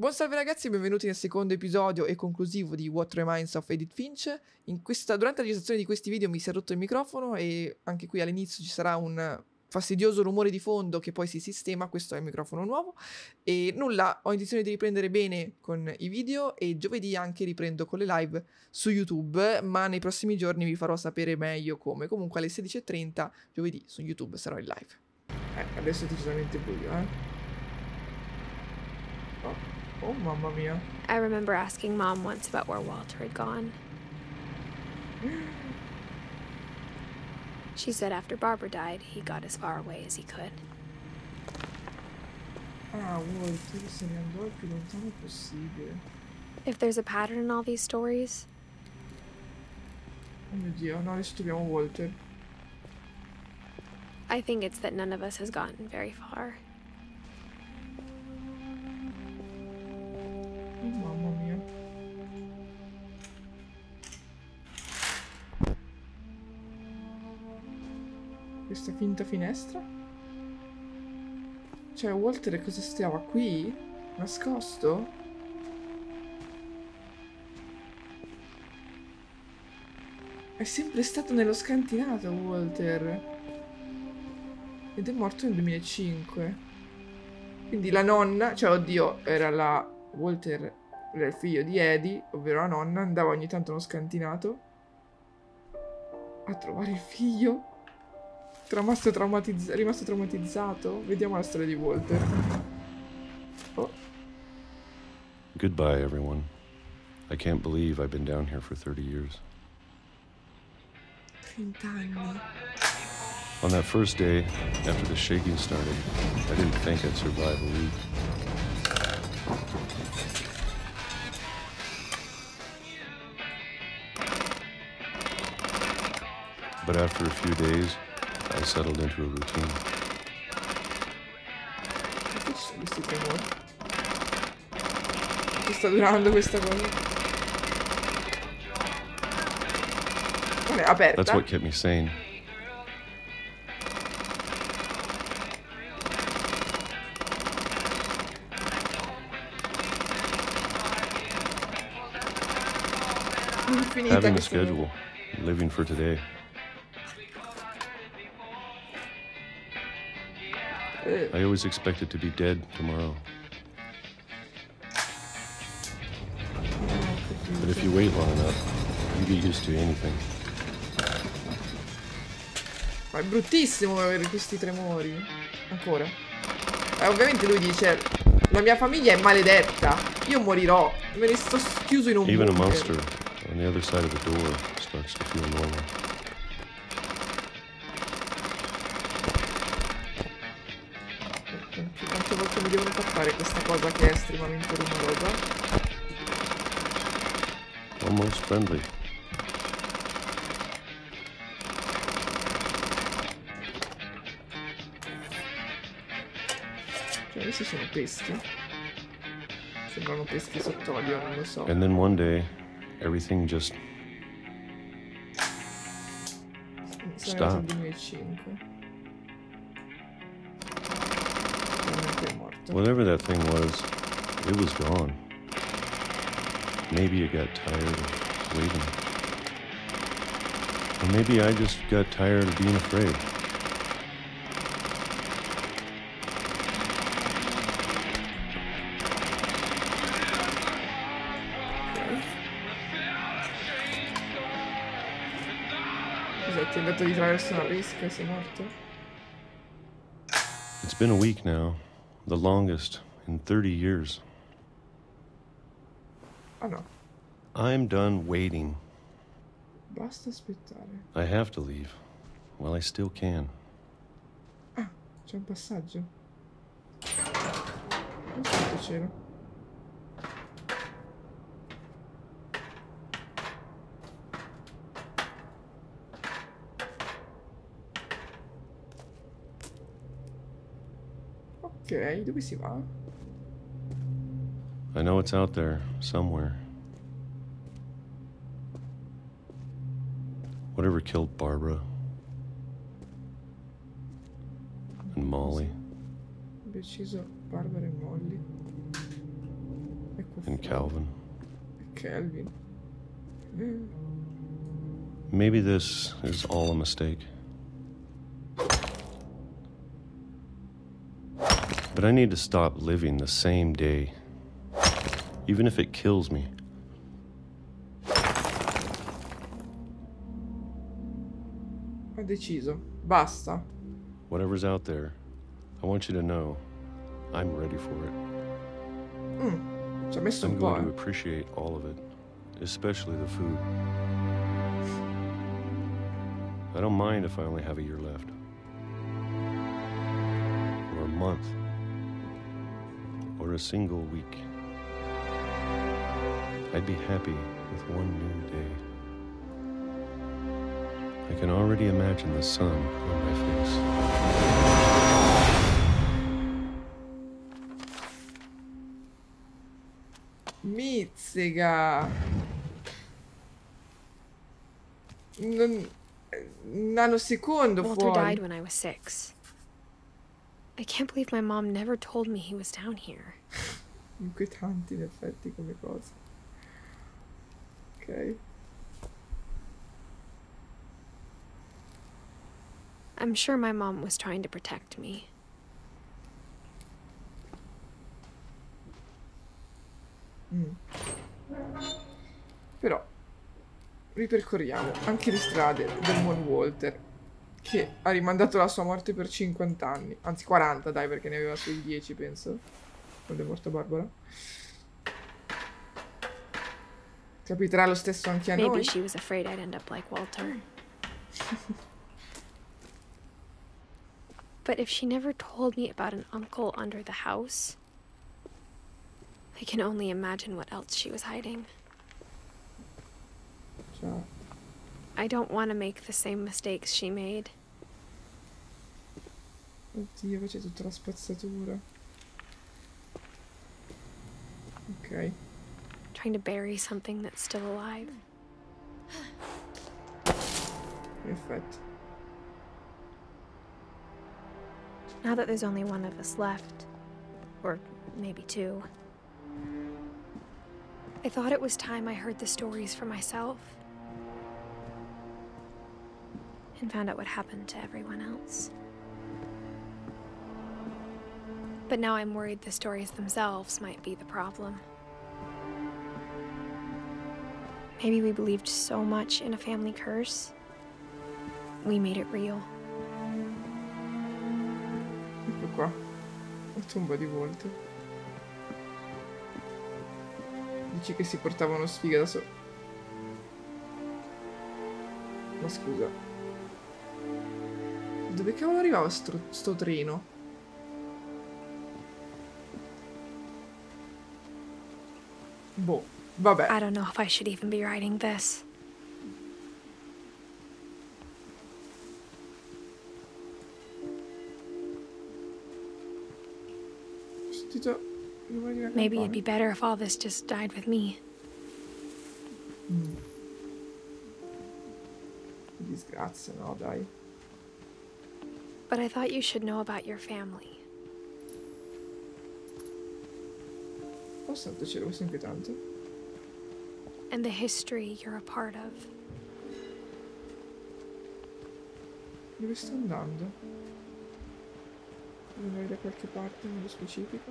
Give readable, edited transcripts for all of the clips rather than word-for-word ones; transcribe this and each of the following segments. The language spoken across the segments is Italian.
Buon salve ragazzi e benvenuti nel secondo episodio e conclusivo di What Remains of Edith Finch. Durante la registrazione di questi video mi si è rotto il microfono e anche qui all'inizio ci sarà un fastidioso rumore di fondo che poi si sistema. Questo è il microfono nuovo e nulla, ho intenzione di riprendere bene con i video e giovedì anche riprendo con le live su YouTube, ma nei prossimi giorni vi farò sapere meglio come. Comunque alle 16:30 giovedì su YouTube sarò in live. Adesso è decisamente buio, Oh, mamma mia. I remember asking Mom once about where Walter had gone. She said after Barbara died, he got as far away as he could. Ah, Walter se ne andò il più lontano possibile. If there's a pattern in all these stories... Oh mio Dio, no, adesso troviamo Walter. I think it's that none of us has gotten very far. Oh, mamma mia. Questa finta finestra? Cioè, Walter cosa stava qui? Nascosto? È sempre stato nello scantinato, Walter. Ed è morto nel 2005. Quindi la nonna, cioè, oddio, era la... Walter era il figlio di Eddie, ovvero la nonna, andava ogni tanto nello scantinato a trovare il figlio. Rimasto traumatizzato. Vediamo la storia di Walter. Oh. Goodbye, everyone. I can't believe I've been down here for 30 years. 30 anni. On that first day, after the shaking started, I didn't think I'd survive a week. But after a few days, I settled into a routine. Che sono questi tremori? Che sta durando questa cosa? Non è aperta. That's what kept me sane. Infinita Having a questa schedule, living for today. I always expected to be dead tomorrow. But if you wait long enough, you get used to anything. Ma è bruttissimo avere questi tremori. Ancora. Ovviamente lui dice: la mia famiglia è maledetta. Io morirò. Me ne sto chiuso in un Even a bunker. monster on the other side of the door starts to feel normal. Quante volte mi devono far fare questa cosa che è estremamente rumorosa? Almost friendly. Cioè, questi sono peschi. Sembrano peschi sott'olio, non lo so. And then one day, everything just Sono nel 2005. Veramente è morto. whatever that thing was gone. Maybe it got tired of waiting. Or maybe I just got tired of being afraid. Cos'è? Ti è andato di traverso una pesca e sei morto? It's been a week now, the longest in 30 years. Ah no, I'm done waiting. basta aspettare. I have to leave while I still can. Ah, c'è un passaggio. Non so se c'era. Ok, dove si va? I know it's out there somewhere. Whatever killed Barbara and Molly. Abbia ucciso Barbara e Molly. and Calvin. Calvin. Maybe this is all a mistake. But I need to stop living the same day, even if it kills me. Ho deciso. Basta. Whatever's out there, I want you to know I'm ready for it. Ci ha messo I'm un po'. going to appreciate all of it, especially the food. I don't mind if I only have a year left. Or a month. Or a single week. I'd be happy with one new day. I can already imagine the sun on my face. Mizzica. Un nanosecondo Walter died fuori. when I was 6. I can't believe my mom never told me he was down here. Inquietanti in effetti come cose. Ok. I'm sure my mom was trying to protect me. Però ripercorriamo anche le strade del buon Walter, che ha rimandato la sua morte per 50 anni. Anzi 40, dai, perché ne aveva sui 10, penso, quando è morta Barbara. Capiterà lo stesso anche a Maybe noi. she was afraid I'd end up like Walter. But if she never told me about an uncle under the house, I can only imagine what else she was hiding. Ciao. I don't want to make the same mistakes she made. Oddio, c'è tutta la spazzatura. Ok. Trying to bury something that's still alive. In effetti. Now that there's only one of us left, or maybe two, I thought it was time I heard the stories for myself and found out what happened to everyone else. But now I'm worried the stories themselves might be the problem. Maybe we believed so much in a family curse, we made it real. Ecco qua. La tomba di Walter. Dici che si portavano sfiga da solo. Ma scusa. Dove cavolo arrivava sto treno? Boh, vabbè. I don't know if I should even be writing this. Ho sentito il rumore di una Maybe it'd campana. be better if all this just died with me. Che disgrazia, no, dai. But I thought you should know about your family. Oh santo cielo, questo è inquietante. And the history you're a part of. Dove sto andando? Devo andare da qualche parte nello specifico?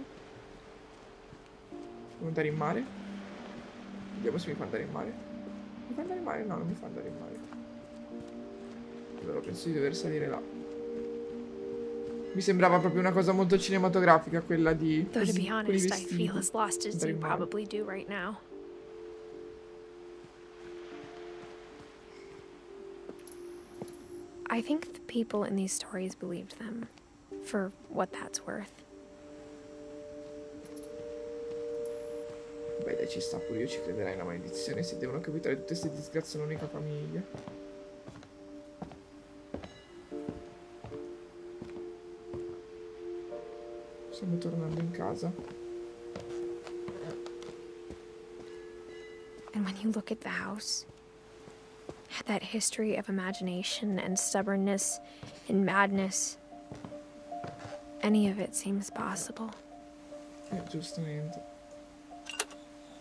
Devo andare in mare? Vediamo se mi fa andare in mare. Mi fa andare in mare? No, non mi fa andare in mare. Allora penso di dover salire là. Mi sembrava proprio una cosa molto cinematografica quella di... Though to così, be con i honest, I vestiti. feel as lost as Andare you in mare. probably do right now. I think the people in these stories believed them, for what that's worth. Beh dai, ci sta, pure io ci crederai una maledizione se devono capitare tutte queste disgrazie a un'unica famiglia. Stiamo tornando in casa. And when you look at the house, that history of imagination and stubbornness and madness, any of it seems possible. Giustamente.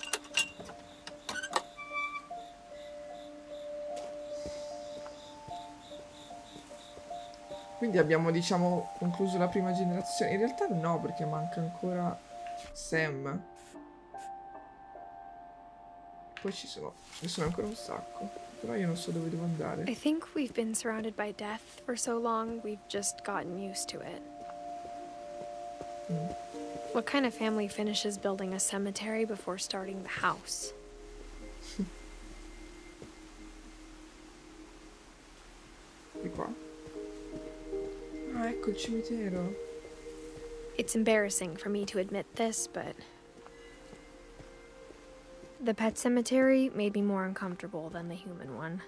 Quindi abbiamo, diciamo, concluso la prima generazione. In realtà no, perché manca ancora Sam. Poi ce ne sono ancora un sacco. Però io non so dove devo andare. I think we've been surrounded by death for so long, we've just gotten used to it. What kind of family finishes building a cemetery before starting the house? Di qua. Ah, ecco il cimitero. It's embarrassing for me to admit this, but the pet cemetery made me more uncomfortable than the human one.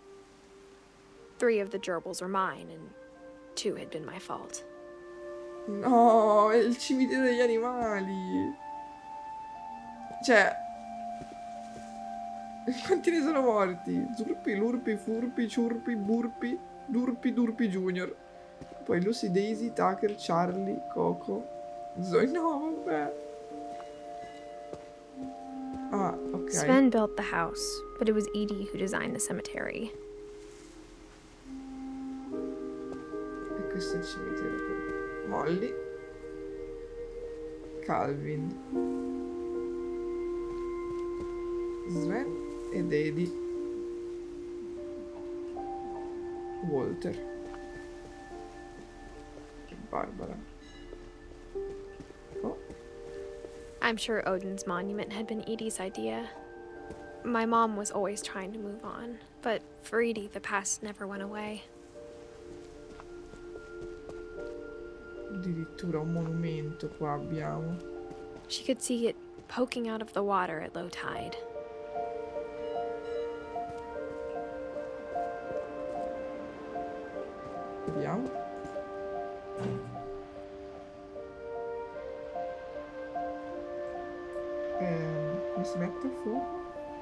3 of the gerbils are mine, and 2 had been my fault. No, è il cimitero degli animali. Cioè, quanti ne sono morti? Zurpi, lurpi, furpi, ciurpi, burpi, durpi, durpi junior. Poi Lucy, Daisy, Tucker, Charlie, Coco, Zoe. No, vabbè. Ah, ok. Sven built the house, but it was Edie who designed the cemetery. E questo è il cimitero. Molly, Calvin, Sven ed Eddie, Walter e Barbara. Oh. I'm sure Odin's monument had been Edie's idea. My mom was always trying to move on, but for Edie, the past never went away. Addirittura un monumento qua abbiamo. She could see it poking out of the water at low tide. Vediamo. Come si mette a fuoco?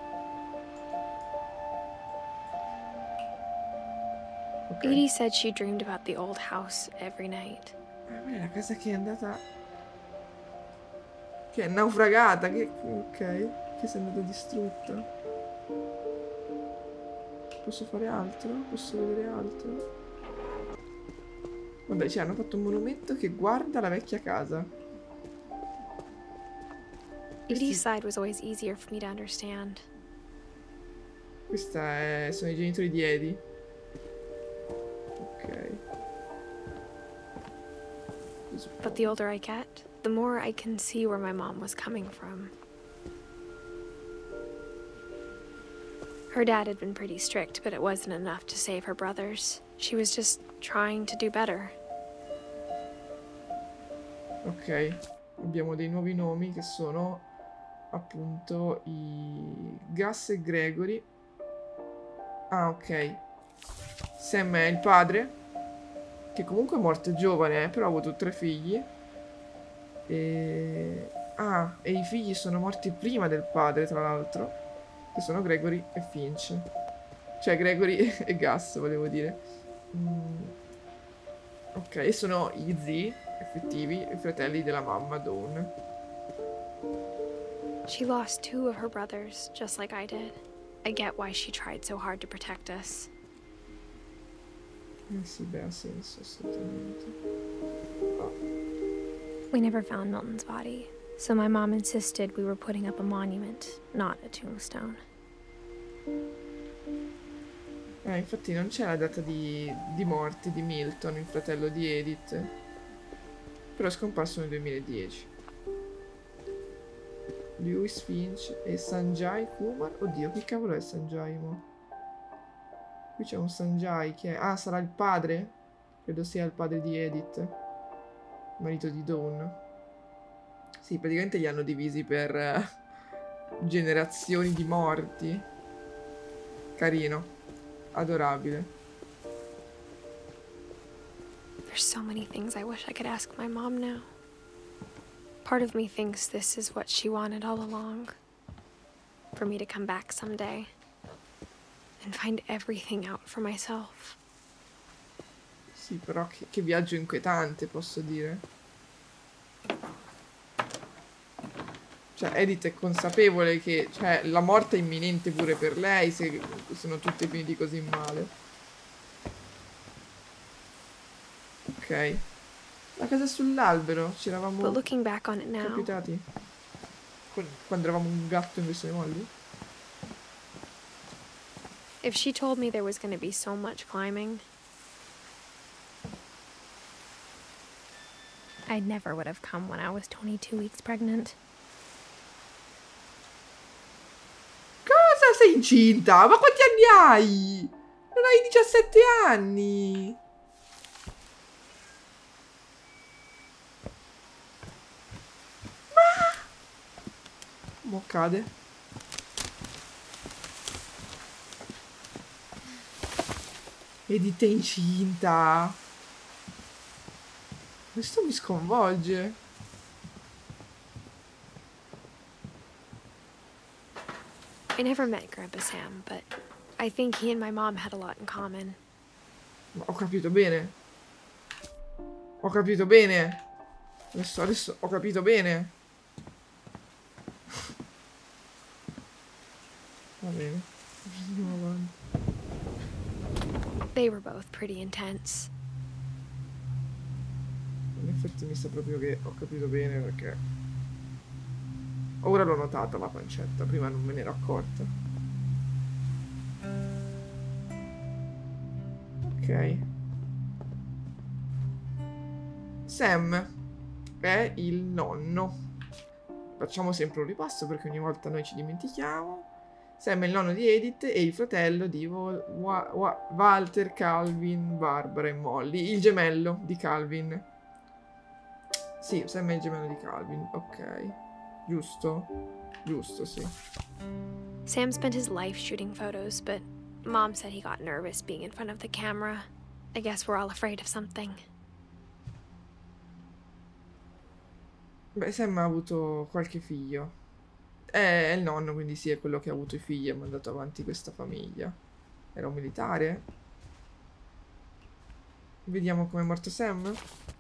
Ok. Edie said she dreamed about the old house every night. È la casa che è andata... Che è naufragata, che... Ok, che si è andata distrutta. Posso fare altro? Posso vedere altro? Vabbè, cioè hanno fatto un monumento che guarda la vecchia casa. Edie's side was always easier for me to understand. Sono i genitori di Eddie. Ok. But the older I get, the more I can see where my mom was coming from. Her dad had been pretty strict, but it wasn't enough to save her brothers. She was just trying to do better. Ok, abbiamo dei nuovi nomi che sono appunto i Gus e Gregory. Ah, ok. Sam è il padre, che comunque è morto giovane, però ha avuto 3 figli. E i figli sono morti prima del padre, tra l'altro, che sono Gregory e Finch. Cioè Gregory e Gus, volevo dire. Ok, e sono gli zii effettivi, i fratelli della mamma, Dawn. She lost 2 of her brothers, just like I did. I get why she tried so hard to protect us. Sì, beh, ha senso, assolutamente. We never found Milton's body, so my mom insisted we were putting up a monument, not a tombstone. Infatti non c'è la data di morte di Milton, il fratello di Edith. Però è scomparso nel 2010. Lewis Finch e Sanjay Kumar. Oddio, che cavolo è Sanjay mo? Qui c'è un Sanjay che è... Ah, sarà il padre? Credo sia il padre di Edith, marito di Dawn. Sì, praticamente li hanno divisi per generazioni di morti. Carino. Adorabile. There's so many things I wish I could ask my mom now. Part of me thinks this is what she wanted all along. For me to come back someday and find everything out for myself. Sì, però che viaggio inquietante, posso dire. Cioè, Edith è consapevole che la morte è imminente pure per lei se sono tutti finiti così male. Ok. La casa sull'albero. Ci eravamo But looking back on it now, capitati. Quando eravamo un gatto in questi molli. if she told me there was going to be so much climbing, I never would have come when I was 22 weeks pregnant. Cosa sei incinta? Ma quanti anni hai? Non hai 17 anni. Mo cade. Edith è incinta. Questo mi sconvolge. I never met Grandpa Sam, but I think he and my mom had a lot in common. Ma ho capito bene. Ho capito bene. Adesso ho capito bene. Va bene. Andiamo avanti. They were both pretty intense. In effetti mi sa proprio che ho capito bene perché ora l'ho notata la pancetta, prima non me ne ero accorta. Ok. Sam è il nonno. Facciamo sempre un ripasso perché ogni volta noi ci dimentichiamo. Sam è il nonno di Edith e il fratello di Walter, Calvin, Barbara e Molly. Il gemello di Calvin. Sì, Sam è il gemello di Calvin. Ok. Giusto? Giusto, sì. Sam spent his life shooting photos, but Mom said he got nervous being in front of the camera. I guess we're all afraid of something. Beh, Sam ha avuto qualche figlio. È il nonno, quindi sì, è quello che ha avuto i figli e ha mandato avanti questa famiglia. Era un militare? Vediamo come è morto Sam.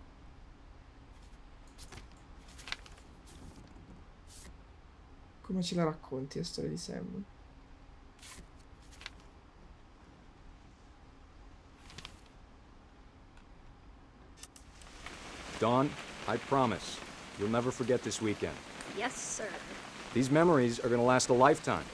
Come ce la racconti la storia di Sam? Dawn, I promise, you'll never forget this weekend. Yes, sir. These memories are gonna last a lifetime.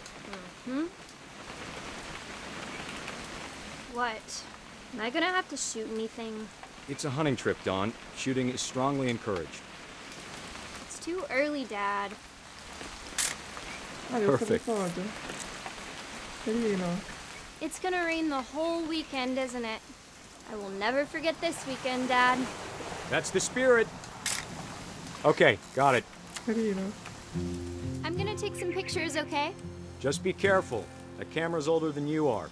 What? Am I gonna have to shoot anything? It's a hunting trip, Dawn. Shooting is strongly encouraged. It's too early, Dad. Ah, devo fare Perfect. foto. Carino. It's gonna rain the whole weekend, isn't it? I will never forget this weekend, Dad. That's the spirit. Okay, got it. Carino. I'm gonna take some pictures, okay? Just be careful. That camera's older than you are.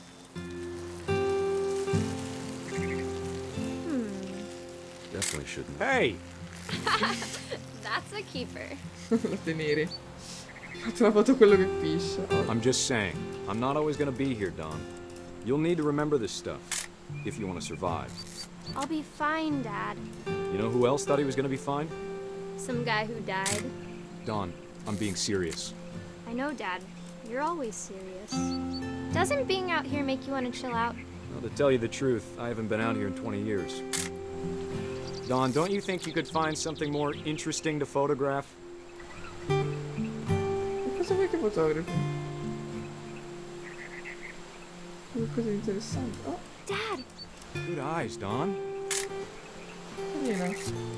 Definitely shouldn't. Hey! That's a keeper. La tenere. Ho fatto la foto quello che piscia. Oh. I'm just saying, I'm not always gonna be here, Dawn. You'll need to remember this stuff, if you want to survive. I'll be fine, Dad. You know who else thought he was gonna be fine? Some guy who died. Dawn, I'm being serious. I know, Dad. You're always serious. Doesn't being out here make you want to chill out? Well, to tell you the truth, I haven't been out here in 20 years. Dawn, don't you think you could find something more interesting to photograph? Cosa vuoi che fotografi? Qualcosa di interessante. Oh, Dad! Good eyes, Dawn. carina.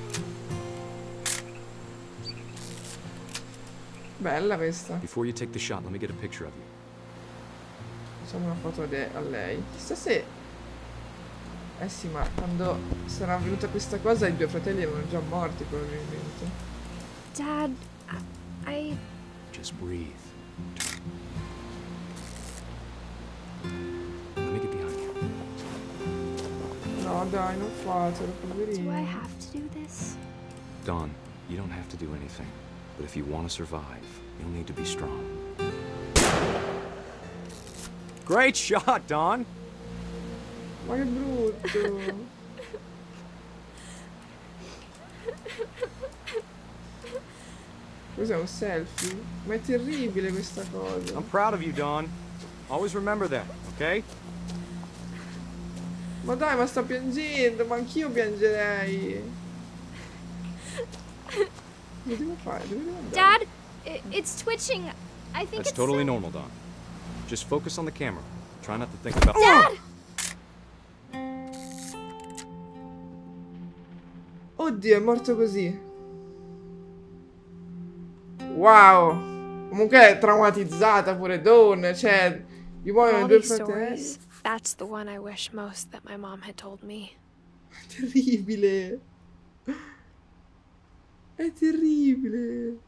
Bella questa. Before you take the shot, let me get a picture of you. Facciamo una foto a lei. Chissà se... Eh sì, ma quando sarà avvenuta questa cosa i due fratelli erano già morti probabilmente. Dad, I... Just breathe. Let me get behind you. No dai, non fatelo, Do I poverino. have to do this? Dawn, you don't have to do anything. But if you want to survive, you'll need to be strong. Great shot, Dawn! Ma che brutto. Cos'è un selfie? Ma è terribile questa cosa. I'm proud of you, Dawn. Always remember that, okay? Ma dai, ma sta piangendo, ma anch'io piangerei. Cosa devo fare? Dove devo andare? Dad, it's twitching. I think That's it's totally sick. normal, Don. Just focus on the camera. Try not to think about. Dad! Oddio, è morto così. Wow. Comunque è traumatizzata pure Dawn. Cioè, gli Of muoiono all i due these fratelli. stories, that's the one I wish most that my mom had told me. Terribile. È terribile.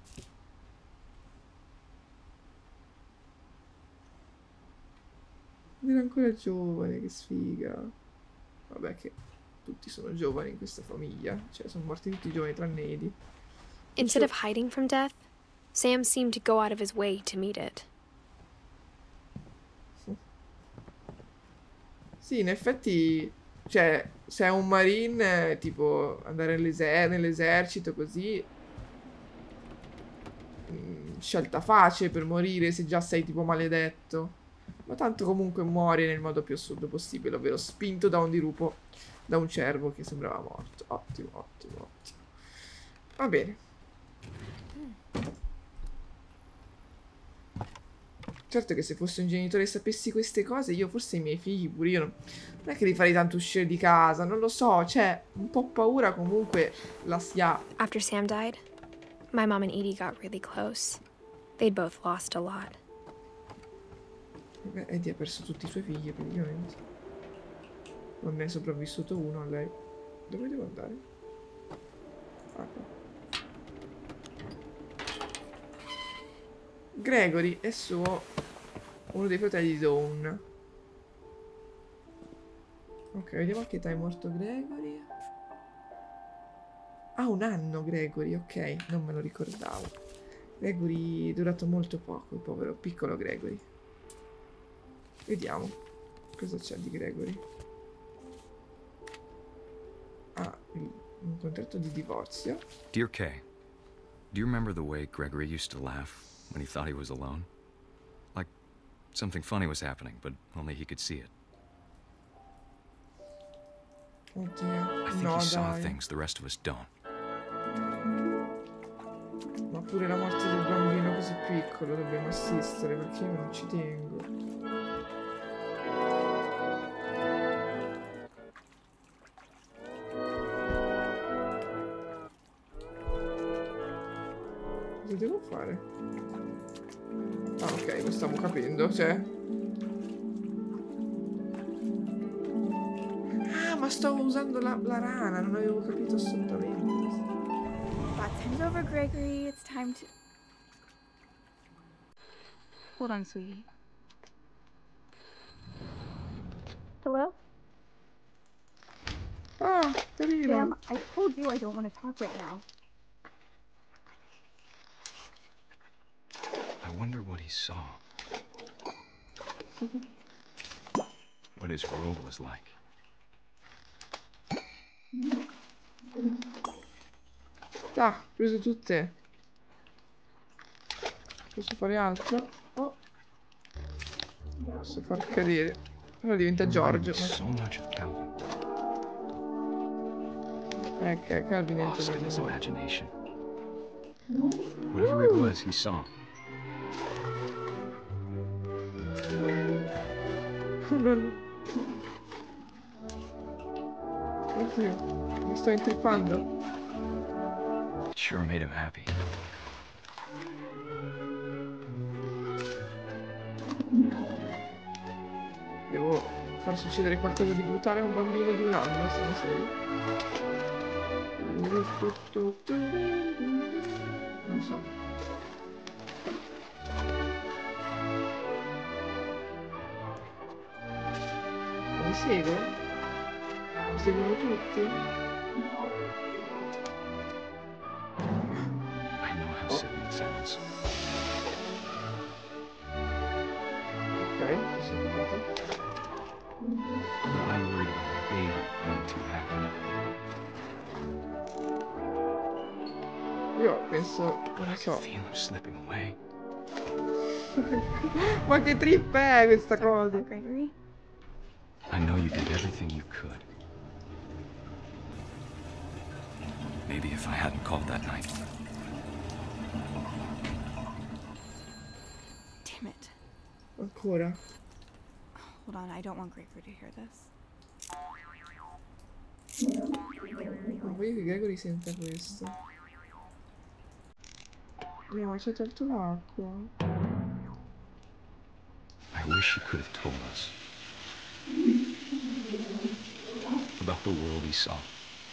Era ancora giovane, che sfiga. Vabbè che tutti sono giovani in questa famiglia. Cioè, sono morti tutti giovani tranne Eddie. Instead of hiding from death, Sam seemed to go out of his way to meet it. Sì, in effetti, cioè, se è un marine, tipo, andare nell'esercito così, scelta facile per morire se già sei tipo maledetto. Ma tanto comunque muori nel modo più assurdo possibile, ovvero spinto da un dirupo, da un cervo che sembrava morto. Ottimo, ottimo, ottimo. Va bene. Certo che se fossi un genitore e sapessi queste cose, io forse i miei figli pure io non è che li farei tanto uscire di casa, non lo so, cioè, un po' paura comunque la si ha. After Sam died, my mom and Edie got really close. They'd both lost a lot. Beh, Eddie ha perso tutti i suoi figli praticamente. Non ne è sopravvissuto uno a lei. Dove devo andare? Ah, qua. Gregory è uno dei fratelli di Dawn. Ok, vediamo a che età è morto Gregory. Ah, 1 anno Gregory, ok, non me lo ricordavo. Gregory è durato molto poco, il povero piccolo Gregory. Vediamo cosa c'è di Gregory. Ah, un contratto di divorzio. Dear Kay, do you remember the way Gregory used to laugh when he thought he was alone? Like something funny was happening, but only he could see it. Oddio, I think no he saw dai. things the rest of us don't. Ma pure la morte del bambino così piccolo dobbiamo assistere perché io non ci tengo. Cosa devo fare? Ah, ok, lo stavo capendo, cioè. Ah, ma stavo usando la rana, non avevo capito assolutamente. Bath time's over, Gregory. It's time to... Hold on, sweetie. Hello? Ah, carino. Sam, I told you I don't want to talk right now. I wonder what he saw. What his world was like. Ah, ho preso tutte. Posso fare altro? Oh. Posso far cadere. Ora diventa Giorgio. So much of Calvin. Ok, Calvin è Lost in his entrato. imagination. Whatever it was, he saw. Oddio, mi sto intrippando. It sure made him happy. Devo far succedere qualcosa di brutale a un bambino di 1 anno, se non sei. Non so. Mi segue? Mi seguono tutti? I know how silly it sounds. Ok, ci sono tutti. But I'm worried about the baby being too happy. Io penso, non I lo so. can feel him slipping away. Ma che trip è questa Sorry about cosa? that, Gregory. I know you did everything you could. Maybe if I hadn't called that night. Damn it. Ancora. Hold on, I don't want Gregory to hear this. Non voglio che Gregory senta questo. No, c'è tolto l'acqua. I wish he could have told us about the world he saw.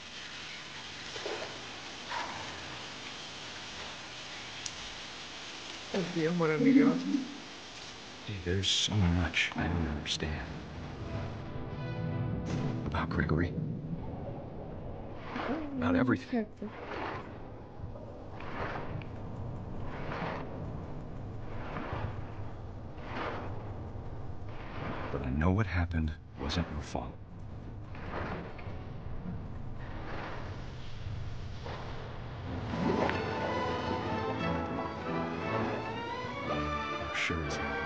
Oddio, amore annegato. Hey, there's so much I don't understand about Gregory. About everything. Aspetta. But I know what happened wasn't your fault. Sure as hell.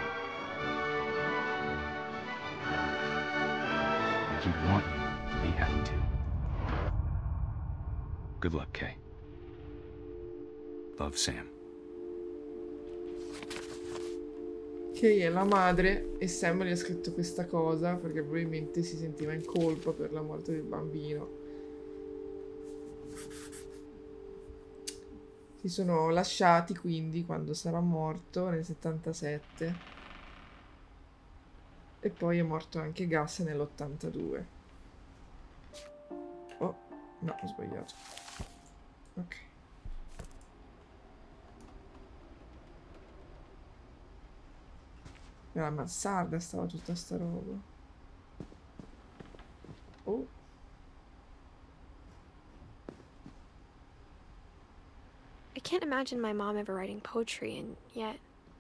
And he'd want you to be happy too. Good luck, Kay. Love, Sam. Kay è la madre e Sam gli ha scritto questa cosa perché probabilmente si sentiva in colpa per la morte del bambino. Si sono lasciati quindi quando sarà morto nel 77 e poi è morto anche Gus nell'82. Oh, no, ho sbagliato. Ok. Nella mansarda stava tutta sta roba. Oh. I can't imagine my mom ever writing poetry, and yet...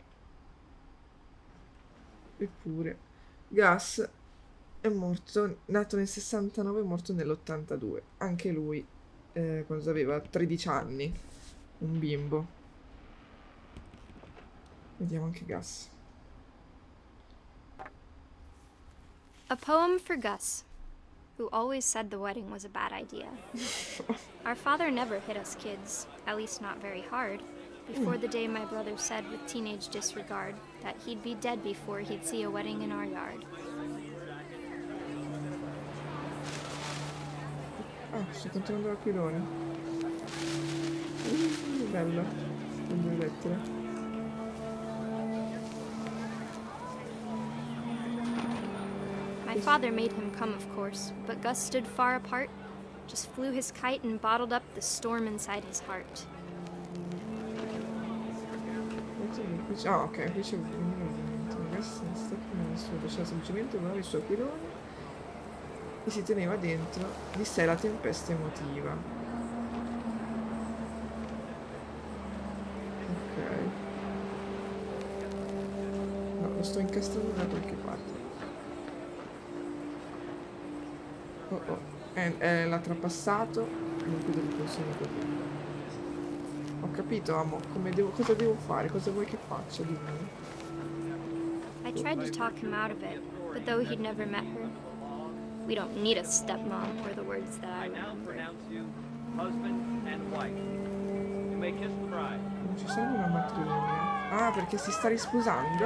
Eppure, Gus è morto, nato nel 69 e morto nell'82. Anche lui, quando aveva 13 anni. Un bimbo. Vediamo anche Gus. A poem for Gus, who always said the wedding was a bad idea. Our father never hit us kids, at least not very hard, before the day my brother said with teenage disregard that he'd be dead before he'd see a wedding in our yard. Ah, sto continuando l'aquilone. Bello. Con due lettere. My father made him come, of course, but Gus stood far apart, just flew his kite and bottled up the storm inside his heart. Ah, ok, qui c'è un lasciava semplicemente volare il suo aquilone e si teneva dentro di sé la tempesta emotiva. Ok. No, lo sto incastrando da qualche parte. Oh oh, l'ha trapassato, dunque devo consegnare così. Ho capito, amo, cosa devo fare? Cosa vuoi che faccia di me? I tried to talk him out of it, but though he'd never met her, we don't need a stepmom were the words that I remember. Non ci serve una matrimonio. Ah, perché si sta risposando?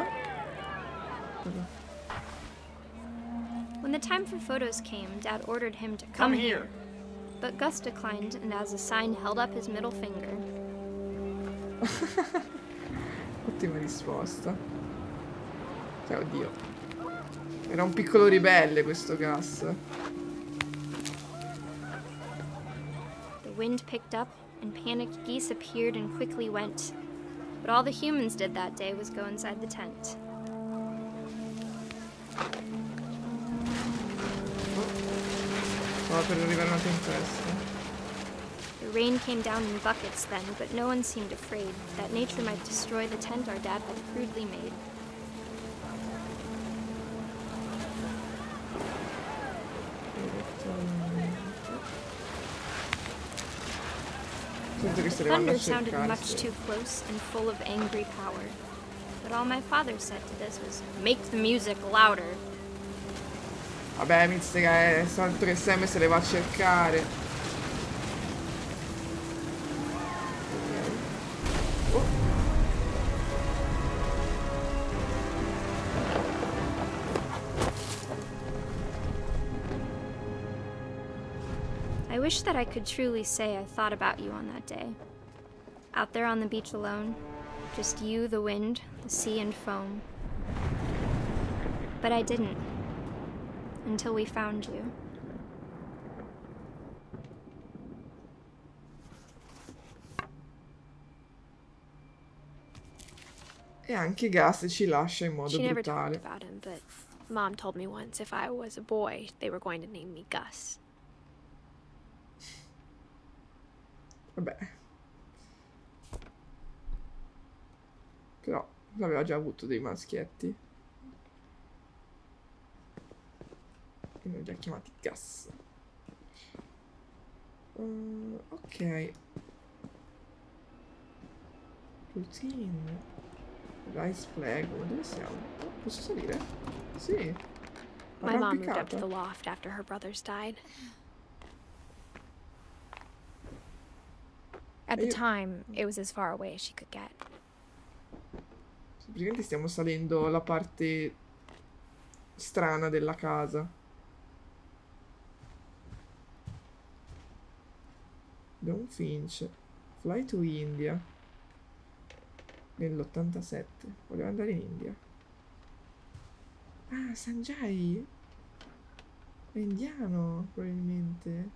When the time for photos came, Dad ordered him to come here. But Gus declined and as a sign held up his middle finger. Ottima risposta. Cioè, oddio. Era un piccolo ribelle questo Gus. The wind picked up and panicked geese appeared and quickly went. But all the humans did that day was go inside the tent. Per arrivare a una tempesta. The rain came down in buckets then, but no one seemed afraid that nature might destroy the tent our dad had crudely made. Thunder sounded much too close and full of angry power. But all my father said to this was, "Make the music louder." Vabbè, mizzica, è salto che Sam se le va a cercare. Oh. I wish that I could truly say I thought about you on that day. Out there on the beach alone. Just you, the wind, the sea, and foam. But I didn't. Until we found you. E anche Gus ci lascia in modo She never brutale. talked about him, but Mom told me once if I was a boy, they were going to name me Gus. Vabbè. Però aveva già avuto dei maschietti. E noi li ha chiamati Gus. Ok. Routine. Rice flag. Ma dove siamo? Oh, posso salire? Sì. My mom moved up to Arrampicata. the loft after her brothers died. At the Io- time, it was as far away as she could get. Praticamente stiamo salendo la parte strana della casa. Don Finch. Fly to India. Nell'87. Voleva andare in India. Ah, Sanjay. È indiano, probabilmente.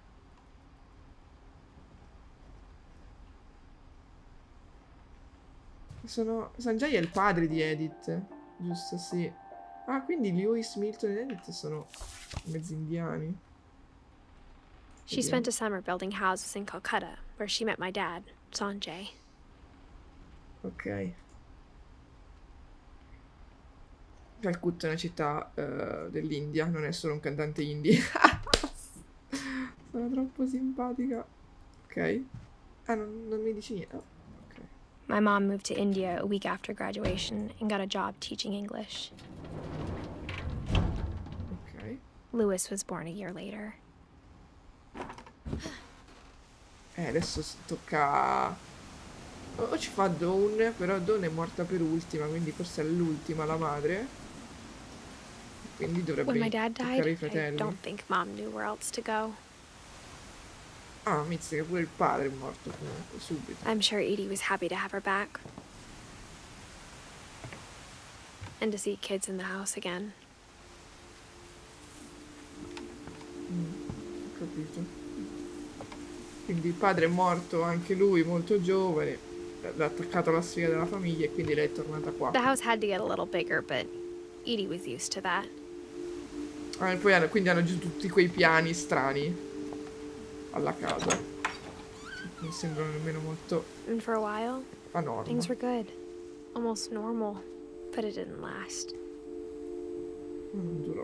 Sanjay è il padre di Edith. Giusto, sì. Ah, quindi Lewis, Milton e Edith sono mezzi indiani. She spent a summer building houses in Calcutta, where she met my dad, Sanjay. Ok. Calcutta è una città dell'India, non è solo un cantante indie. Sono troppo simpatica. Ok. Ah, non mi dici niente. Oh, ok. My mom moved to India a week after graduation and got a job teaching English. Ok. Lewis was born a year later. Adesso tocca... O ci fa Dawn, però Dawn è morta per ultima, quindi forse è l'ultima la madre. Quindi dovrebbe When my dad toccare died, i I fratelli. don't think Mom knew where else to go. Ah, mizzica, pure il padre è morto comunque, subito. I'm sure Edie was happy to have her back. And to see kids in the house again. Ho capito. Quindi il padre è morto anche lui molto giovane, l'ha attaccato alla sfiga della famiglia e quindi lei è tornata qua. The house had to get a little bigger, but Edie was used to that. Ah, e poi quindi hanno giù tutti quei piani strani alla casa. Non sembrano nemmeno molto And for a while, a norma. things were good. Almost normal. But it didn't last. Non durò.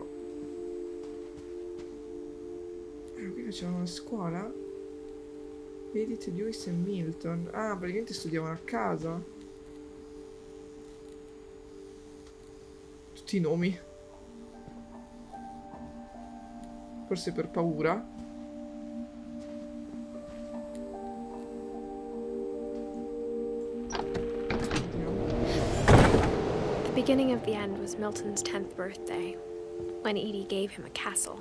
Ah, qui facevano una scuola? Edith, Lewis e Milton. Ah, praticamente studiavano a casa. Tutti i nomi. Forse per paura. The beginning of the end was Milton's 10th birthday, when Edie gave him a castle.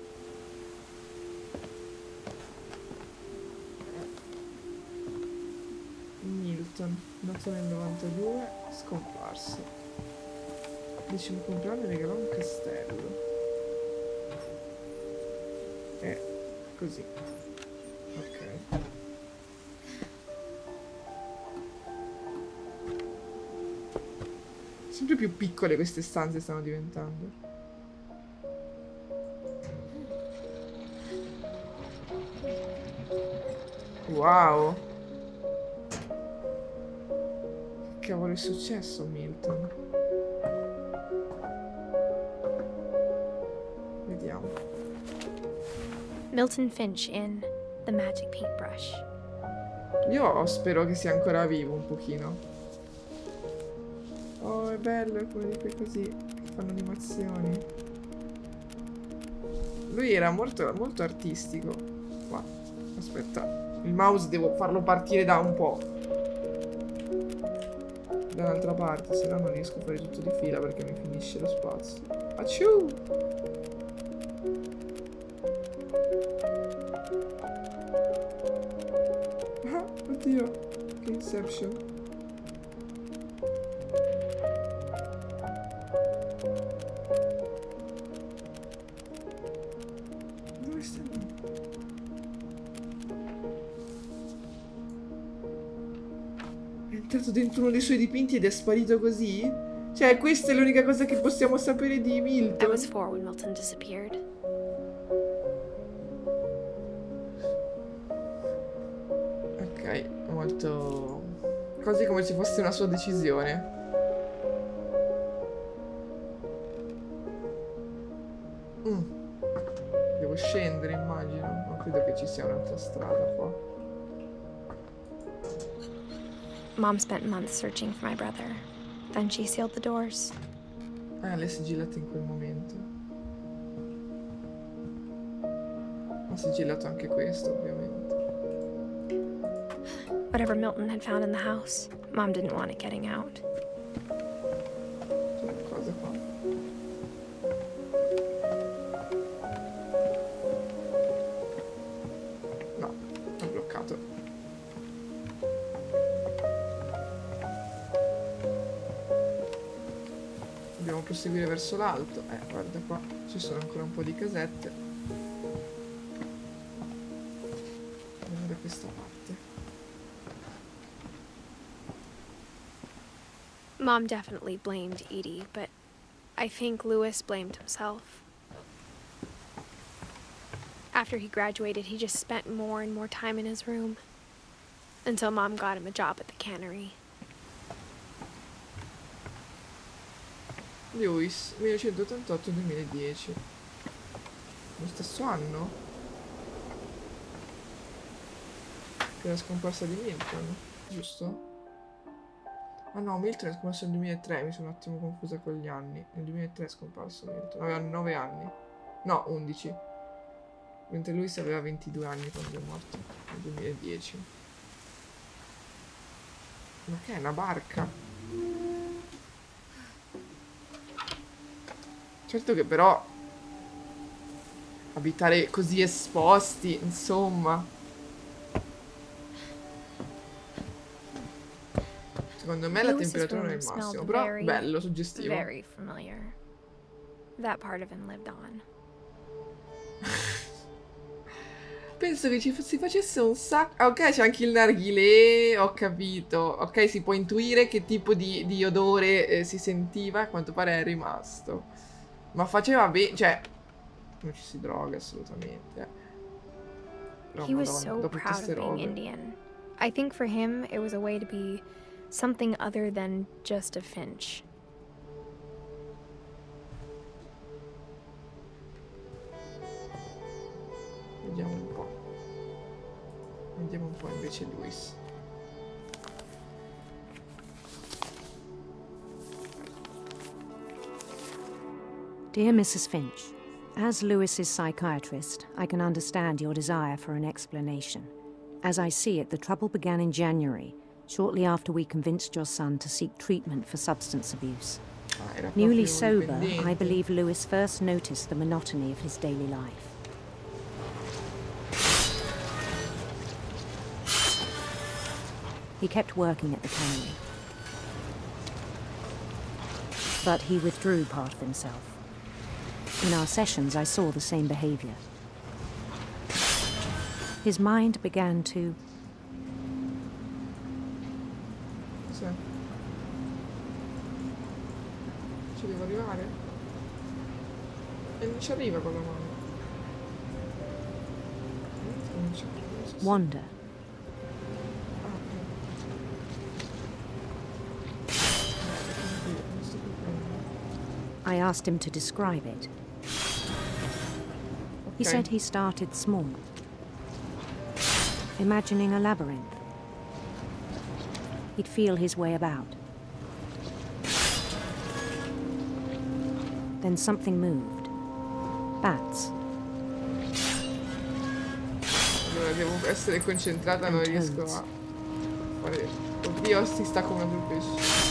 Milton, nato nel 92, scomparso. 10° compleanno regalò un castello. Così. Ok. Sempre più piccole queste stanze stanno diventando. Wow. Che cavolo è successo a Milton? Vediamo. Milton Finch in The Magic Paintbrush. Io spero che sia ancora vivo un pochino. Oh, è bello, è come di quei così che fanno animazioni. Lui era molto artistico. Qua, aspetta. Il mouse devo farlo partire da un po'. Dall'altra parte, se no non riesco a fare tutto di fila perché mi finisce lo spazio. Acciù! Ah, oddio. Che Inception. Dove sta? È entrato dentro uno dei suoi dipinti ed è sparito così? Cioè, questa è l'unica cosa che possiamo sapere di I Milton. was 4 when Milton disappeared. Ok, molto... quasi come se fosse una sua decisione. Devo scendere, immagino. Non credo che ci sia un'altra strada qua. Mom spent months searching for my brother. Then she sealed the doors. Le sigillate in quel momento. Ha sigillato anche questo, ovviamente. Whatever Milton had found in the house, Mom didn't want it getting out. C'è cosa qua? No, è bloccato. Dobbiamo proseguire verso l'alto. Guarda qua, ci sono ancora un po' di casette. Andiamo da questa parte. Mom definitely blamed Edie, but I think Louis blamed himself. After he graduated, he just spent more and more time in his room. Until Mom got him a job at the cannery. Lewis, 1988-2010. Lo stesso anno? Che è la scomparsa di Milton, giusto? Ah no, Milton è scomparso nel 2003, mi sono un attimo confusa con gli anni. Nel 2003 è scomparso Milton, aveva 9 anni. No, 11. Mentre Lewis aveva 22 anni quando è morto, nel 2010. Ma che è, una barca? Certo che però abitare così esposti, insomma. Secondo me la temperatura non è il massimo, però bello, suggestivo. Very familiar. That part of him lived on. Penso che si facesse un sacco... Ok, c'è anche il narghilè, ho capito. Ok, si può intuire che tipo di odore si sentiva, a quanto pare è rimasto. Ma faceva bene, cioè... non ci si droga assolutamente. Però, He was Madonna, so dopo proud queste of being robe. Indian. I think for him, it was a way to be something other than just a Finch. Vediamo un po'. Vediamo un po' invece Lewis. Dear Mrs. Finch, as Lewis's psychiatrist, I can understand your desire for an explanation. As I see it, the trouble began in January, shortly after we convinced your son to seek treatment for substance abuse. Era Newly proprio sober, dipendente. I believe Lewis first noticed the monotony of his daily life. He kept working at the cannery. But he withdrew part of himself. In our sessions, I saw the same behavior. His mind began to... Sì. Ci devo arrivare? E non ci arriva con la mano. Non ci arriva. wander. I asked him to describe it. He said he started small, imagining a labyrinth. He'd feel his way about. Then something moved. Bats. devo essere concentrata, non riesco a fare... Oddio, si sta comendo il pesce.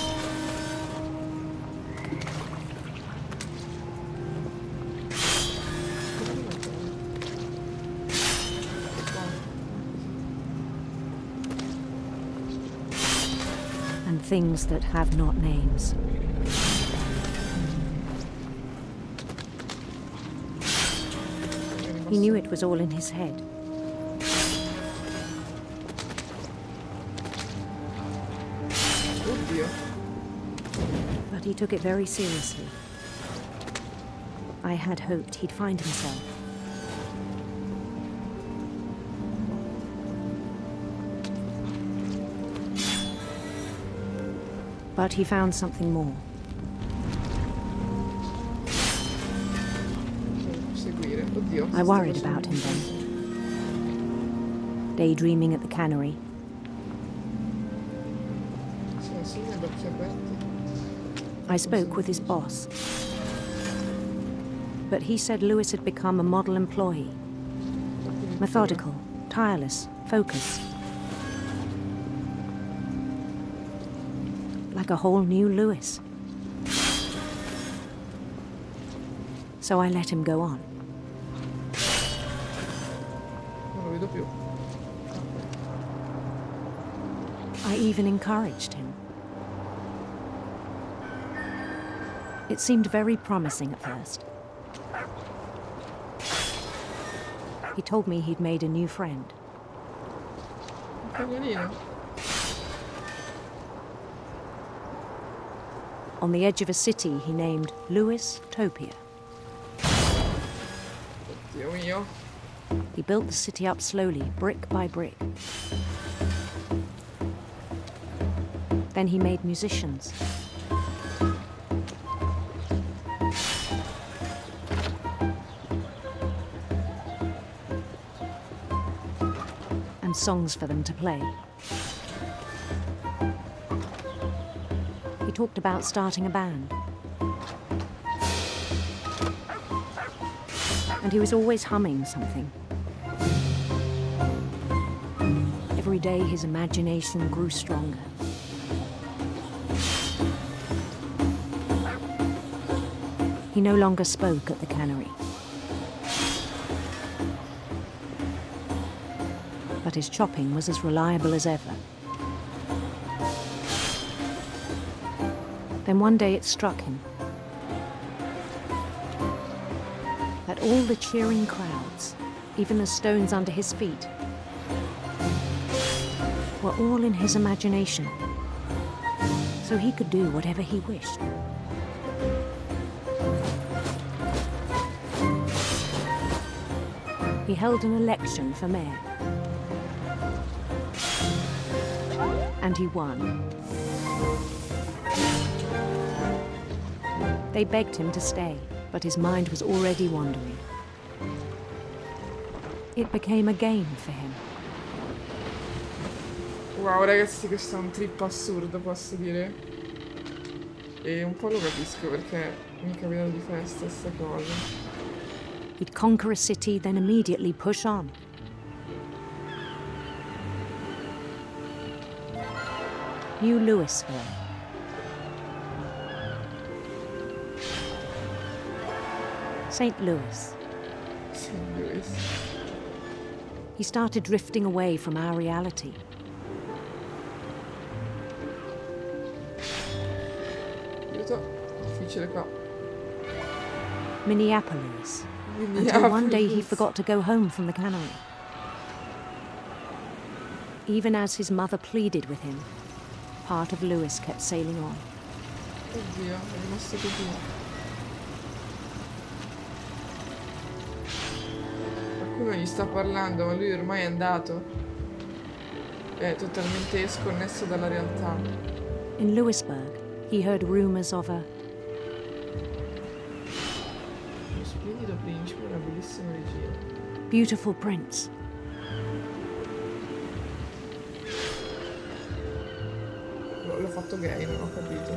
And things that have not names. He knew it was all in his head. But he took it very seriously. I had hoped he'd find himself. But he found something more. I worried about him then. Daydreaming at the cannery. I spoke with his boss. But he said Lewis had become a model employee. Methodical, tireless, focused. Like a whole new Lewis. So I let him go on. I even encouraged him. It seemed very promising at first. He told me he'd made a new friend. On the edge of a city he named Lewis Topia. He built the city up slowly, brick by brick. Then he made musicians. And songs for them to play. He talked about starting a band. And he was always humming something. Every day his imagination grew stronger. He no longer spoke at the cannery. But his chopping was as reliable as ever. Then one day it struck him that all the cheering crowds, even the stones under his feet, were all in his imagination, so he could do whatever he wished. He held an election for mayor. And he won. They begged him to stay, but his mind was already wandering. It became a game for him. Wow, ragazzi, questo è un trip assurdo, posso dire. E un po' lo capisco perché mi capitano di fare la stessa cosa. He'd conquer a city, then immediately push on. New Louisville. St. Louis. St. Louis. He started drifting away from our reality. Aiuto, difficile qua. Minneapolis. Until one day he forgot to go home from the cannery. Even as his mother pleaded with him, part of Lewis kept sailing on. Oddio, è rimasto così. Qualcuno gli sta parlando, ma lui ormai è andato. È totalmente sconnesso dalla realtà. In Lewisburg, he heard rumors of a splendido principe, una bellissima regina. Beautiful prince. L'ho fatto gay, non ho capito.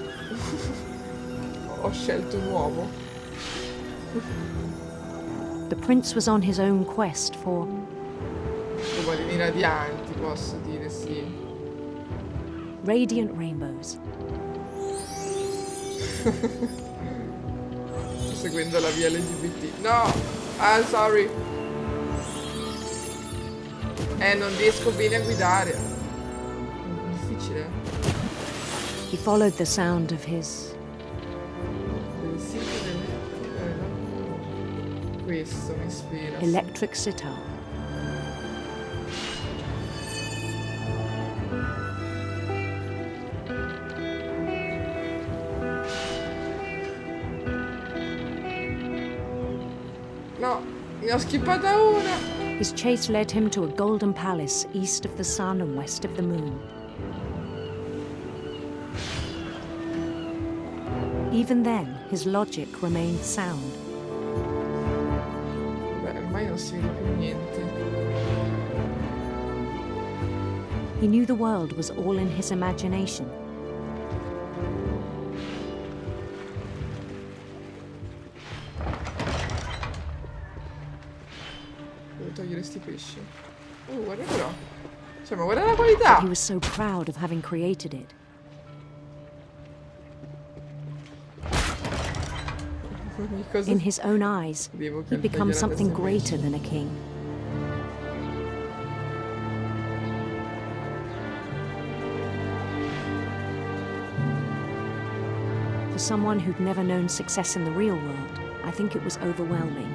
Ho scelto un uomo. The prince was on his own quest for... Palline radianti, posso dire, sì. Radiant rainbows. Sto seguendo la via LGBT. No! Ah, sorry. Non riesco bene a guidare. È difficile. He followed the sound of his... Questo mi ispira. electric sitar. No, ne ho skippata una. His chase led him to a golden palace east of the sun and west of the moon. Even then, his logic remained sound. Beh, ormai non si vede più niente. He knew the world was all in his imagination. Devo togliere sti pesci. Guarda però. Cioè, ma guarda la qualità! He was so proud of having created it. In his own eyes, he'd become something greater than a king. For someone who'd never known success in the real world, I think it was overwhelming.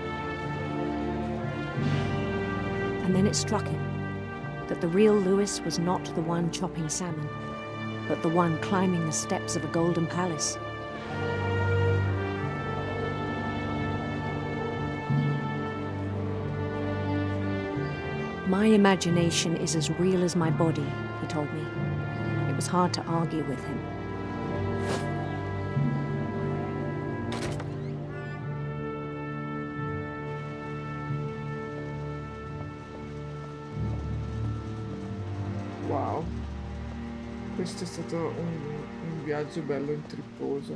And then it struck him that the real Louis was not the one chopping salmon, but the one climbing the steps of a golden palace. My imagination is as real as my body, he told me. It was hard to argue with him. Wow. Questo è stato un viaggio bello intripposo.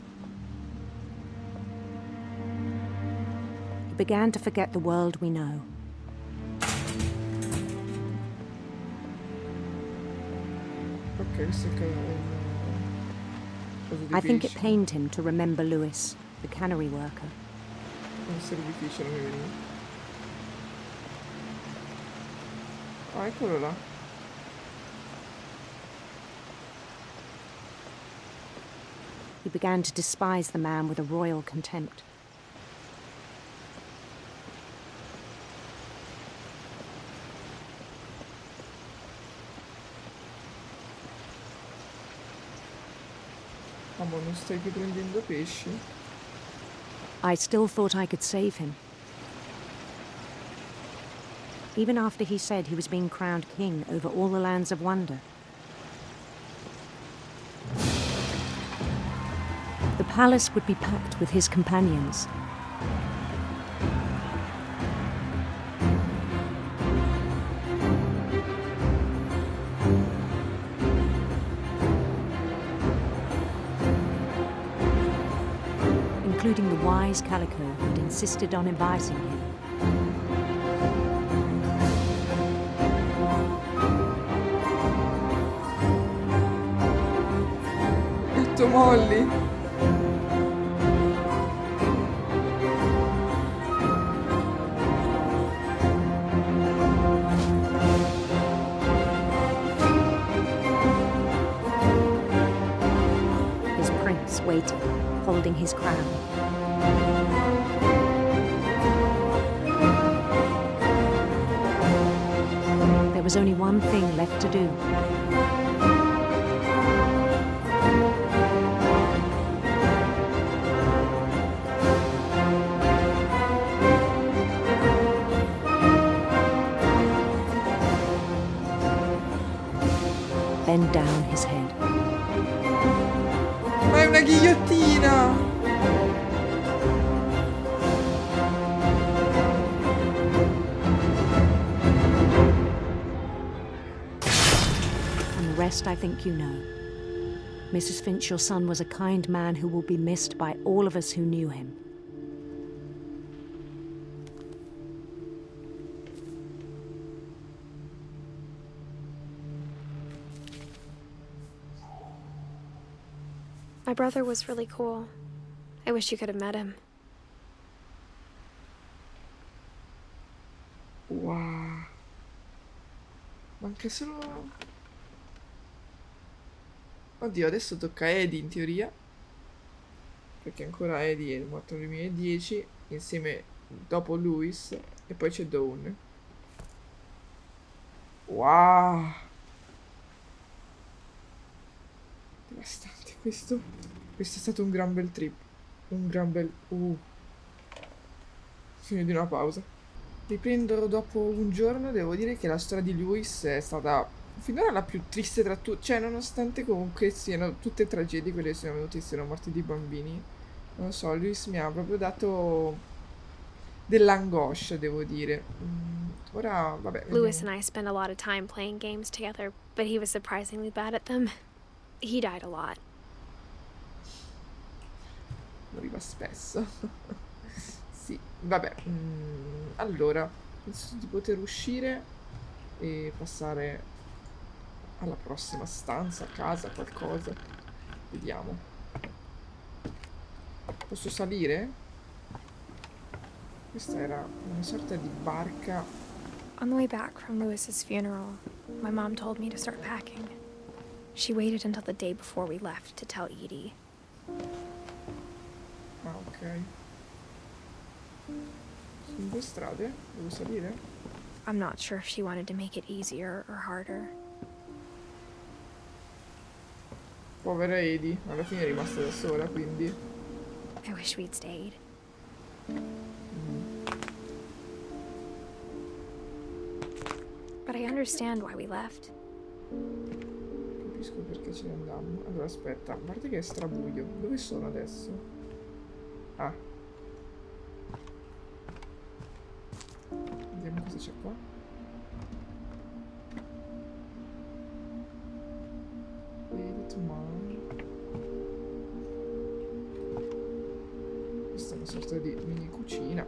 He began to forget the world we know. I think it pained him to remember Louis, the cannery worker. Un servificio non mi veniva. Ah, eccolo là. He began to despise the man with a royal contempt. Ma non stai più prendendo pesci? I still thought I could save him. Even after he said he was being crowned king over all the lands of wonder. The palace would be packed with his companions. Including the wise Calico who'd insisted on inviting him. Gatto Molly. His prince waited, holding his crown. There was only one thing left to do. Bend down his head. Ma è una ghigliottina! And the rest I think you know. Mrs. Finch, your son was a kind man who will be missed by all of us who knew him. My brother was really cool. I wish you could have met him. Wow. Manca solo... Oddio, adesso tocca a Eddie in teoria. Perché ancora Eddie è morto nel 2010. Insieme dopo Louis. E poi c'è Dawn. Wow. Devastante questo. Questo è stato un gran bel trip. Un gran bel... Fine di una pausa. Riprendo dopo un giorno. Devo dire che la storia di Louis è stata finora la più triste tra tutte. Cioè, nonostante comunque siano tutte tragedie quelle che sono venute, siano morti di bambini. Non lo so, Louis mi ha proprio dato dell'angoscia, devo dire. Ora, vabbè. Louis and I spent a lot of time playing games together, but he was surprisingly bad at them. He died a lot. Moriva spesso. Sì, vabbè. Allora, penso di poter uscire e passare alla prossima stanza, casa, qualcosa. Vediamo. Posso salire? Questa era una sorta di barca. On the way back from Louis's funeral, my mom told me to start packing. She waited until the day before we left to tell Edie. Ah, ok. Sono due strade? Devo salire? I'm not sure if she wanted to make it easier or harder. Povera Edie, alla fine è rimasta da sola, quindi. I wish we'd stayed. But I understand why we left. Capisco perché ce ne andammo. Allora, aspetta, a parte che è strabuio. Dove sono adesso? Ah. Vediamo cosa c'è qua. Edith Mom. Questa è una sorta di mini cucina.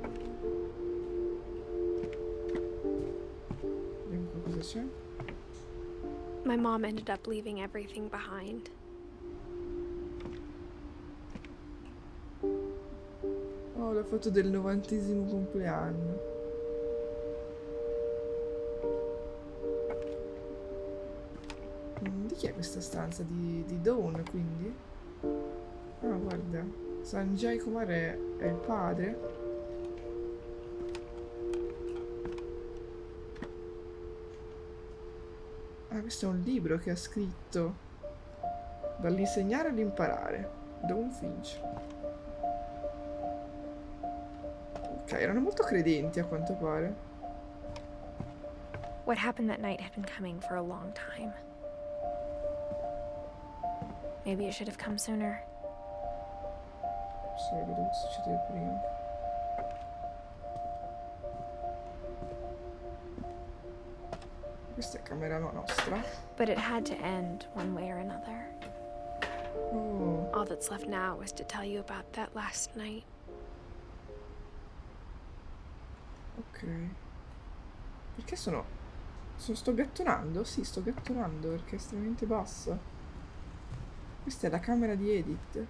Vediamo qua cosa c'è. My mom ended up leaving everything behind. Oh, la foto del 90° compleanno. Di chi è questa stanza? Di Dawn, quindi? Ah, guarda. Sanjay Kumar è il padre. Ah, questo è un libro che ha scritto. Dall'insegnare all'imparare. Dawn Finch. Ok, erano molto credenti a quanto pare. What happened that night had been coming for a long time. Maybe it should have come sooner. Sarebbe dovuto succedere prima. Questa è camera nostra. But it had to end one way or another. Oh. All that's left now is to tell you about that last night. Ok. Perché sto gattonando? Sì, sto gattonando perché è estremamente bassa. Questa è la camera di Edith.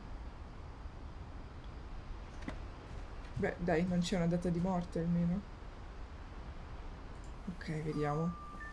Beh, dai, non c'è una data di morte almeno. Ok, vediamo.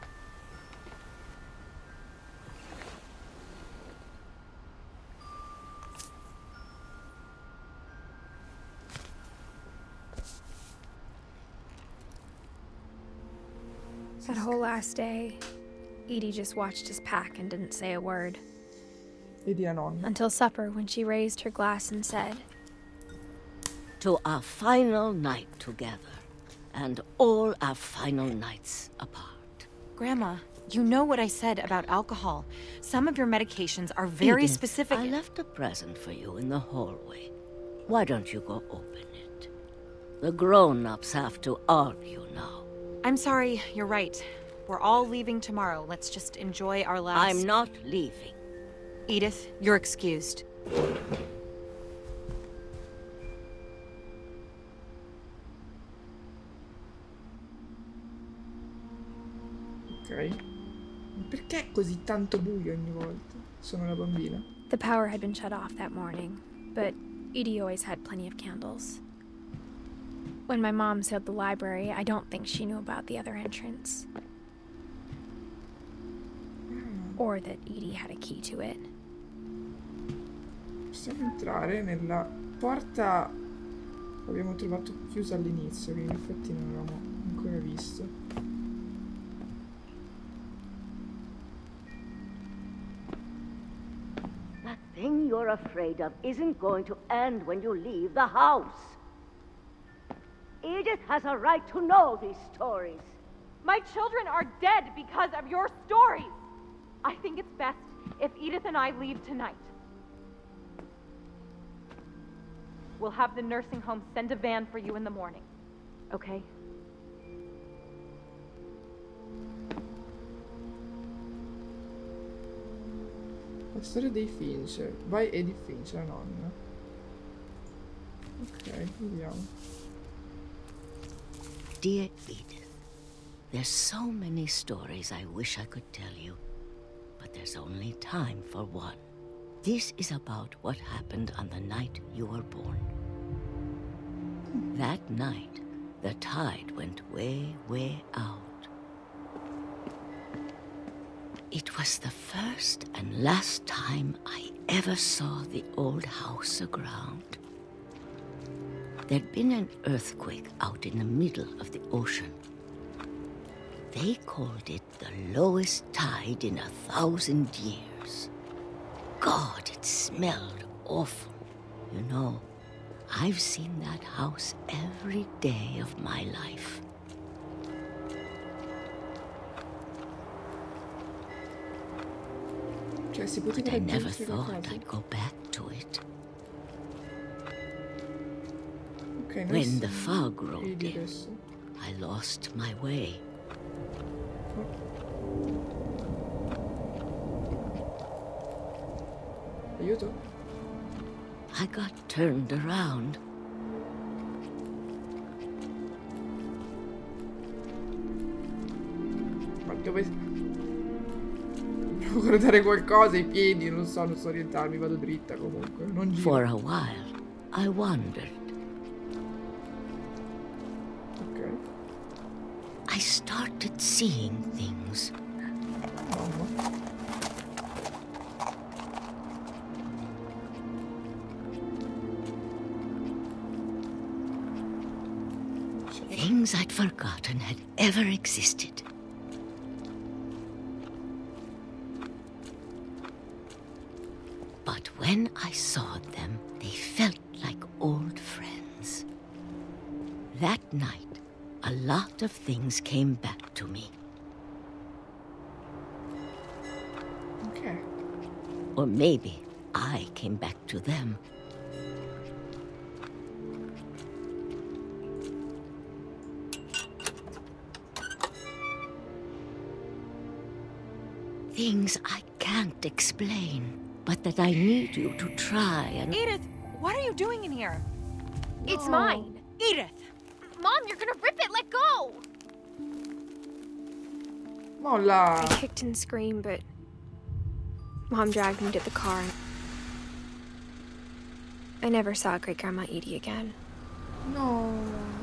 That whole last day, Edie just watched us pack and didn't say a word. Vedi la nonna. Until supper, when she raised her glass and said, "To our final night together, and all our final nights apart." Grandma, you know what I said about alcohol. Some of your medications are very Edith, specific. I left a present for you in the hallway. Why don't you go open it? The grown-ups have to argue now. I'm sorry, you're right. We're all leaving tomorrow. Let's just enjoy our last... I'm not leaving. Edith, you're excused. Ok. Ma perché è così tanto buio ogni volta? Sono la bambina. The power had been shut off that morning, but Edie always had plenty of candles. When my mom sealed the library, I don't think she knew about the other entrance. Or that Edie had a key to it. Possiamo entrare nella porta che abbiamo trovato chiusa all'inizio, che in effetti non avevamo ancora visto. That thing you're afraid of isn't going to end when you leave the house. Edith has a right to know these stories. My children are dead because of your stories. I think it's best if Edith and I leave tonight. We'll have the nursing home send a van for you in the morning, okay? La storia dei Finch, by Edith Finch, la nonna. Ok, vediamo. Dear Edith, there's so many stories I wish I could tell you, but there's only time for one. This is about what happened on the night you were born. That night, the tide went way, way out. It was the first and last time I ever saw the old house aground. There'd been an earthquake out in the middle of the ocean. They called it the lowest tide in 1,000 years. God, it smelled awful. You know, I've seen that house every day of my life. But I never thought I'd go back to it. Okay, when the fog rolled in, I lost my way. Aiuto. I got turned around. Ma dove... Devo guardare qualcosa, i piedi, non so orientarmi, vado dritta comunque, non giro. For a while, I wandered. Ok. I started seeing things. Mamma. Things I'd forgotten had ever existed. But when I saw them, they felt like old friends. That night, a lot of things came back to me. Okay. Or maybe I came back to them. Things I can't explain, but that I need you to try and... Edith, what are you doing in here? It's mine. Edith! Mom, you're gonna rip it! Let go! Molla! I kicked and screamed, but Mom dragged me to the car. I never saw Great-Grandma Edie again. No.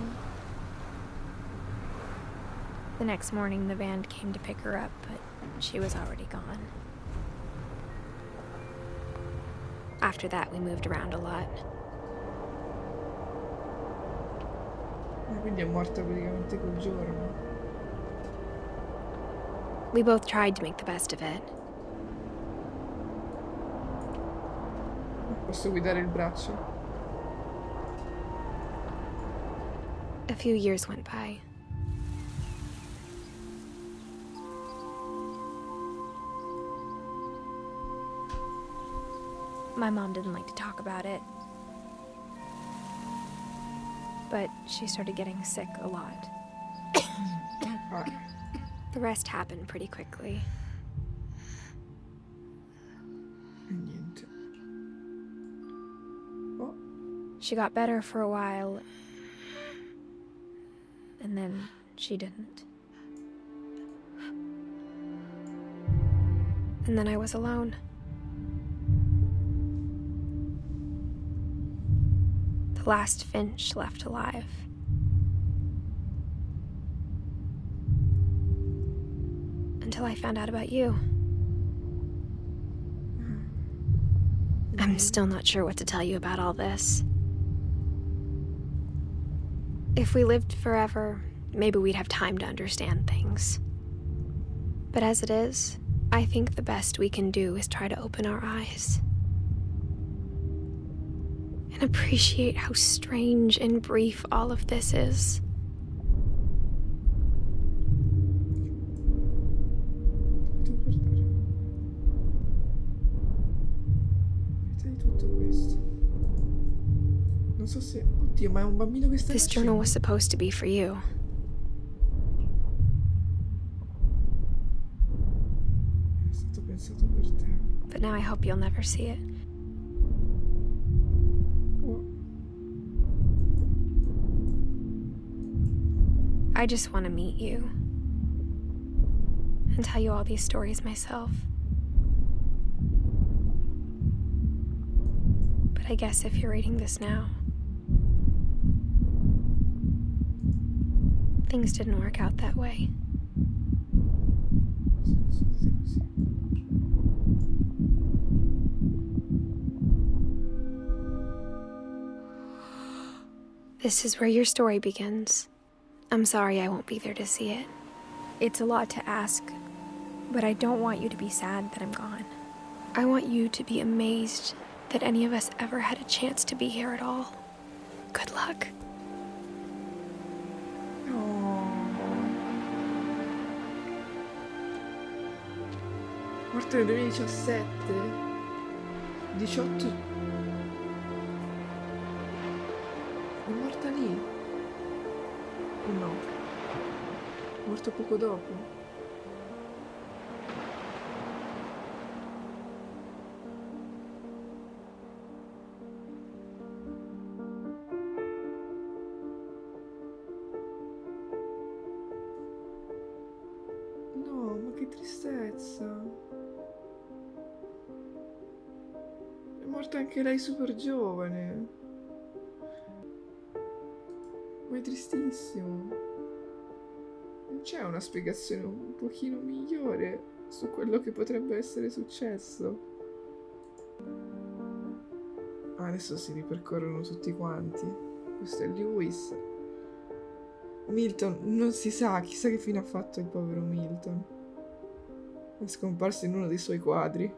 The next morning, the van came to pick her up, but she was already gone. After that, we moved around a lot. Quindi è morta praticamente quel giorno. We both tried to make the best of it. Posso guidare il braccio? A few years went by. My mom didn't like to talk about it. But she started getting sick a lot. The rest happened pretty quickly. Niente. Oh. She got better for a while, and then she didn't. And then I was alone. last Finch left alive. Until I found out about you. I'm still not sure what to tell you about all this. If we lived forever, maybe we'd have time to understand things. But as it is, I think the best we can do is try to open our eyes. And appreciate how strange and brief all of this is. Non so se... Oddio, ma è un bambino che sta This journal was supposed to be for you. È stato pensato per te. But now I hope you'll never see it. I just want to meet you. And tell you all these stories myself. But I guess if you're reading this now, things didn't work out that way. This is where your story begins. I'm sorry I won't be there to see it. It's a lot to ask, but I don't want you to be sad that I'm gone. I want you to be amazed that any of us ever had a chance to be here at all. Good luck. Morto nel 2017. 18. È morta lì. O no? È morto poco dopo. No, ma che tristezza. È morta anche lei super giovane. Ma è tristissimo. Non c'è una spiegazione un pochino migliore su quello che potrebbe essere successo. Adesso si ripercorrono tutti quanti. Questo è Lewis. Milton, non si sa, chissà che fine ha fatto il povero Milton. È scomparso in uno dei suoi quadri.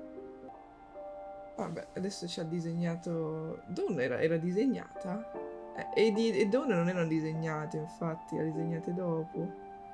Vabbè, adesso ci ha disegnato... Dawn era disegnata? E Dawn non erano disegnate, infatti, le ha disegnate dopo.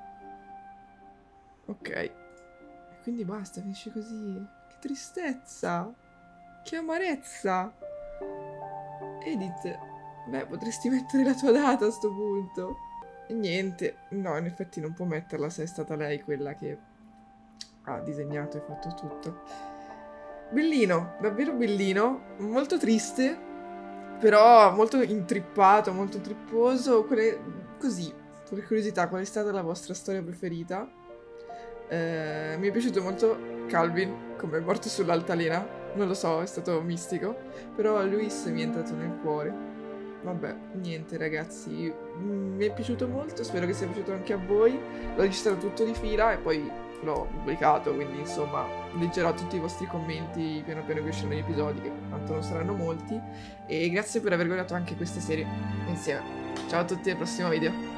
Ok. E quindi basta, finisce così. Che tristezza! Che amarezza! Edith, beh, potresti mettere la tua data a sto punto. E niente, no, in effetti non può metterla se è stata lei quella che ha disegnato e fatto tutto. Bellino, davvero bellino, molto triste, però molto intrippato, molto tripposo. Così, per curiosità, qual è stata la vostra storia preferita? Mi è piaciuto molto Calvin, come è morto sull'altalena, non lo so, è stato mistico, però Lewis mi è entrato nel cuore. Vabbè, niente ragazzi, mi è piaciuto molto, spero che sia piaciuto anche a voi. L'ho registrato tutto di fila e poi l'ho pubblicato, quindi insomma leggerò tutti i vostri commenti piano piano che usciranno gli episodi, che tanto non saranno molti. E grazie per aver guardato anche questa serie insieme. Ciao a tutti, al prossimo video.